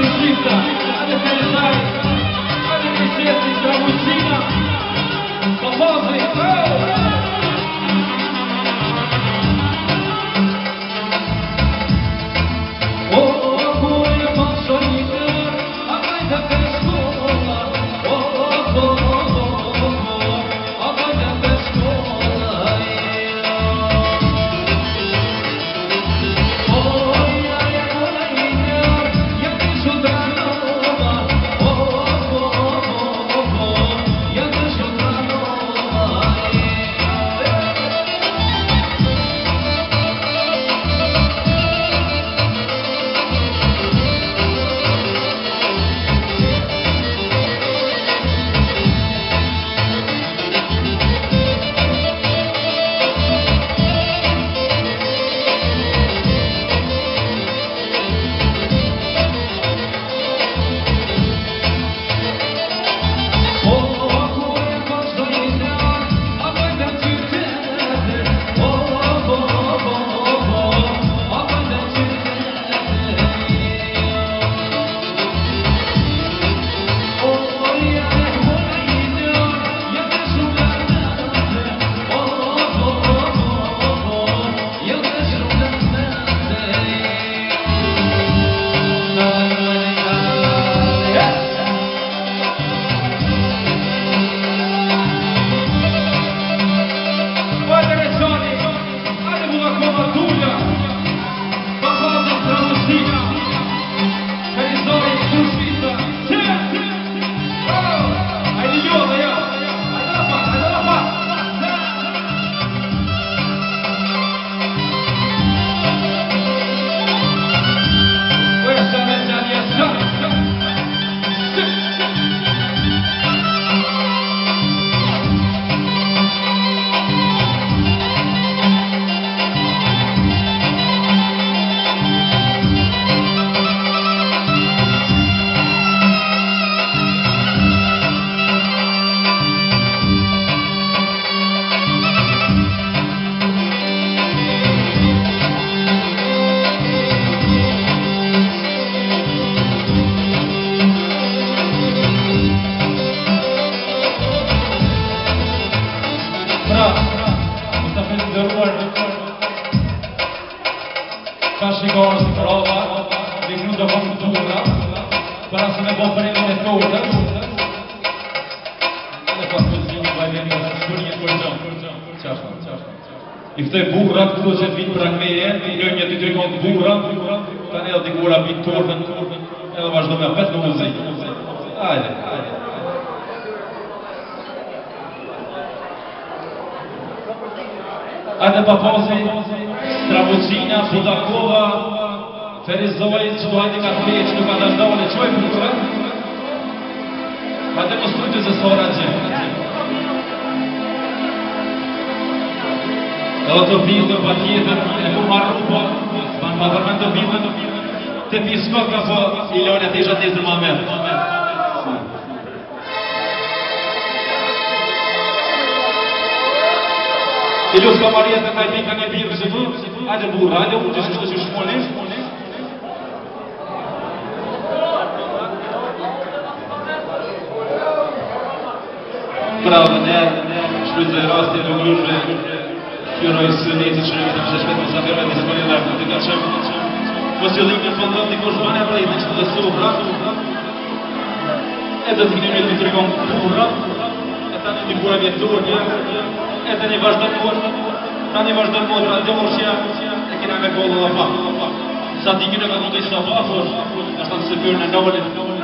Varsågod, brava. Vi knuddar på motorerna. Bara som är boppen in i tårten. Det är för att vi ska vara i den spurningen på det. I wtedy bura, który się wypragnieje, i nie tylko bura, to nie od góra bittorfen, eller vars de har fett noe å si. Ale Papozy, Strawocina, Budakowa, Feryzowiec, Słuchajny Katolic, Lugadasz Dole, człowiek bura, a demonstrujcie ze Soradzie. Oto bilden paketen på Marokko. Man parlamento bilden te piskoka po Ilona te żadnej z mamy. Iluska Maria te najpika nie pierwszy tu, ale był radio, gdzieś już się szmolisz. Prawda, nie? Szluzy rosty do gluży. Kieroj synicy, czyli tam się świetnie zabieramy z kolejnych dotykaczem. Podzielimy fondowny korzmania, ale jednak to jest słucha. Это не имеет другом дура. Это не дура не турня. Это не важно мод. Это не важно мод. Это морща. Это не на голову. Садики на голову и собаку. Аж там се пирне новый.